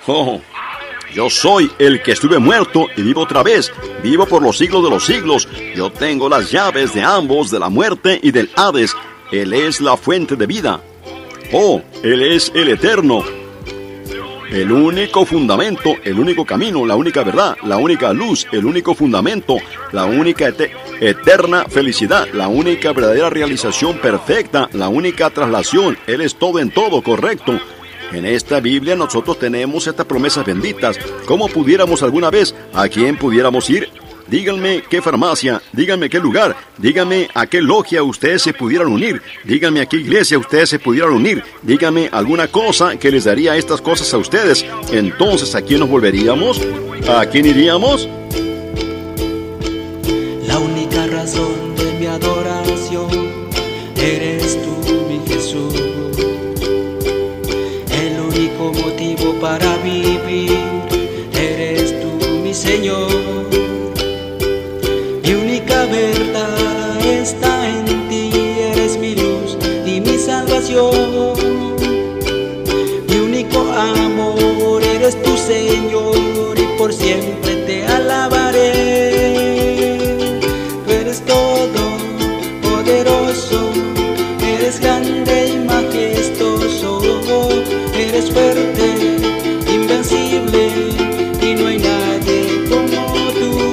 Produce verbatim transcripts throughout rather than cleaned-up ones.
Oh, yo soy el que estuve muerto y vivo otra vez, vivo por los siglos de los siglos. Yo tengo las llaves de ambos, de la muerte y del Hades. Él es la fuente de vida. Oh, Él es el eterno. El único fundamento, el único camino, la única verdad, la única luz, el único fundamento, la única ete- eterna felicidad, la única verdadera realización perfecta, la única traslación. Él es todo en todo, correcto. En esta Biblia nosotros tenemos estas promesas benditas. ¿Cómo pudiéramos alguna vez? ¿A quién pudiéramos ir? Díganme qué farmacia, díganme qué lugar, díganme a qué logia ustedes se pudieran unir, díganme a qué iglesia ustedes se pudieran unir, díganme alguna cosa que les daría estas cosas a ustedes. Entonces, ¿a quién nos volveríamos? ¿A quién iríamos? La única razón de mi adoración eres tú, mi Jesús. El único motivo para vivir eres tú, mi Señor. Mi única verdad está en ti, eres mi luz y mi salvación. Mi único amor eres tu Señor y por siempre te alabaré. Tú eres todo poderoso, eres grande y majestuoso, eres fuerte, invencible y no hay nadie como tú.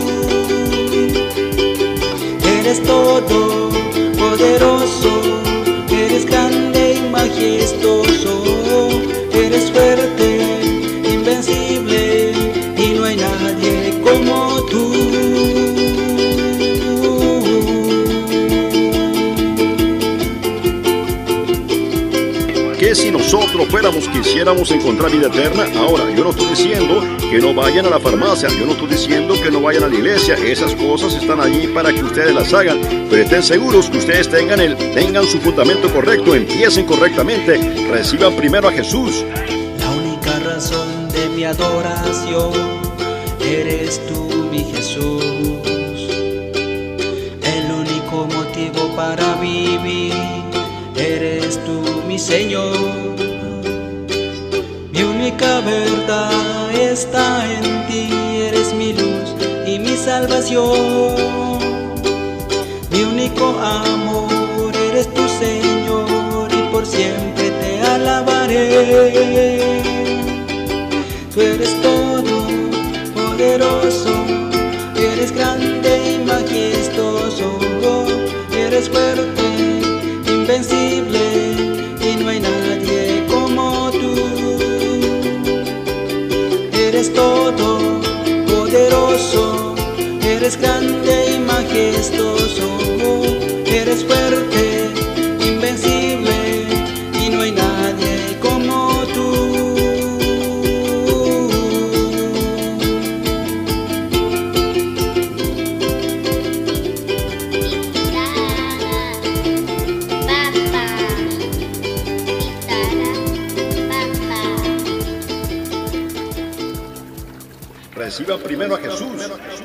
Eres todo poderoso, eres grande y majestuoso, eres fuerte, invencible y no hay nadie como tú. ¿Qué si nosotros fuéramos, quisiéramos encontrar vida eterna? Ahora, yo no estoy diciendo que no vayan a la farmacia, yo no estoy diciendo que no vayan a la iglesia. Esas cosas están allí para que ustedes las hagan, pero estén seguros que ustedes tengan, el, tengan su fundamento correcto, empiecen correctamente, reciban primero a Jesús. La única razón de mi adoración eres tú, mi Jesús. El único motivo para vivir eres tú, mi Señor. Mi única verdad está en ti, eres mi luz y mi salvación. Mi único amor eres tu Señor y por siempre te alabaré. Tú eres todo poderoso, eres grande y majestuoso, eres fuerte, invencible y no hay nadie como tú. Eres todo poderoso, eres grande y majestuoso, eres fuerte, invencible y no hay nadie como tú. Reciban primero a Jesús.